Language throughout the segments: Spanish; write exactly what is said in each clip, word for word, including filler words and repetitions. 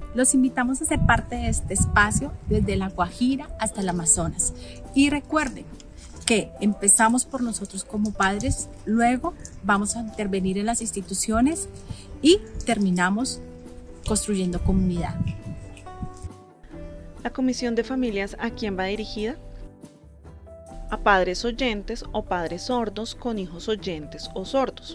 Los invitamos a ser parte de este espacio desde La Guajira hasta el Amazonas. Y recuerden que empezamos por nosotros como padres, luego vamos a intervenir en las instituciones y terminamos construyendo comunidad. La Comisión de Familias, ¿a quién va dirigida? A padres oyentes o padres sordos con hijos oyentes o sordos.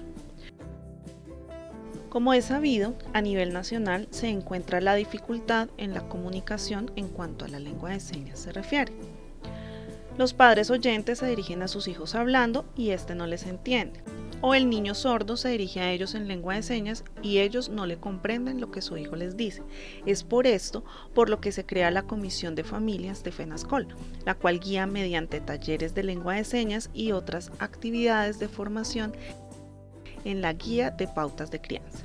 Como es sabido, a nivel nacional se encuentra la dificultad en la comunicación en cuanto a la lengua de señas se refiere. Los padres oyentes se dirigen a sus hijos hablando y éste no les entiende. O el niño sordo se dirige a ellos en lengua de señas y ellos no le comprenden lo que su hijo les dice. Es por esto por lo que se crea la Comisión de Familias de FENASCOL, la cual guía mediante talleres de lengua de señas y otras actividades de formación en la guía de pautas de crianza.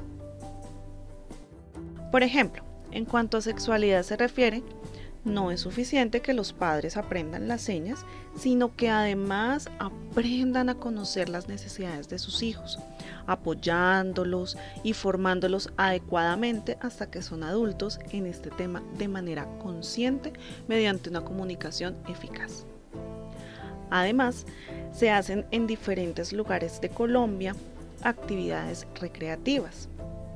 Por ejemplo, en cuanto a sexualidad se refiere, no es suficiente que los padres aprendan las señas, sino que además aprendan a conocer las necesidades de sus hijos, apoyándolos y formándolos adecuadamente hasta que son adultos en este tema de manera consciente mediante una comunicación eficaz. Además, se hacen en diferentes lugares de Colombia actividades recreativas.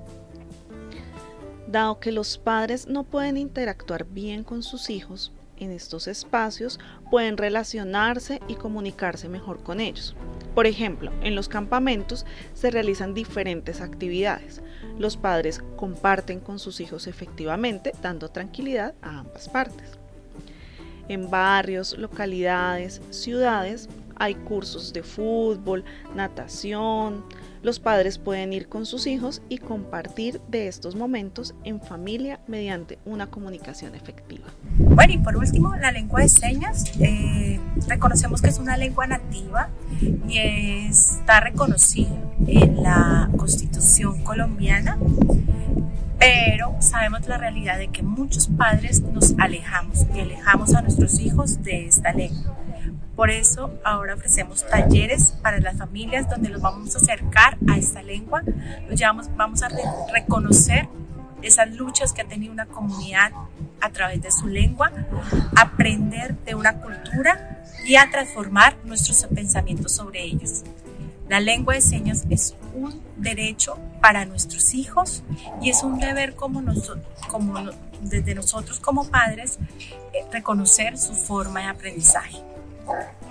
Dado que los padres no pueden interactuar bien con sus hijos, en estos espacios pueden relacionarse y comunicarse mejor con ellos. Por ejemplo, en los campamentos se realizan diferentes actividades. Los padres comparten con sus hijos efectivamente, dando tranquilidad a ambas partes. En barrios, localidades, ciudades, hay cursos de fútbol, natación. Los padres pueden ir con sus hijos y compartir de estos momentos en familia mediante una comunicación efectiva. Bueno, y por último, la lengua de señas. Eh, reconocemos que es una lengua nativa y está reconocida en la Constitución colombiana, pero sabemos la realidad de que muchos padres nos alejamos y alejamos a nuestros hijos de esta lengua. Por eso ahora ofrecemos talleres para las familias donde los vamos a acercar a esta lengua, los llevamos, vamos a re reconocer esas luchas que ha tenido una comunidad a través de su lengua, aprender de una cultura y a transformar nuestros pensamientos sobre ellos. La lengua de señas es un derecho para nuestros hijos y es un deber como nosotros, como desde nosotros como padres, eh, reconocer su forma de aprendizaje.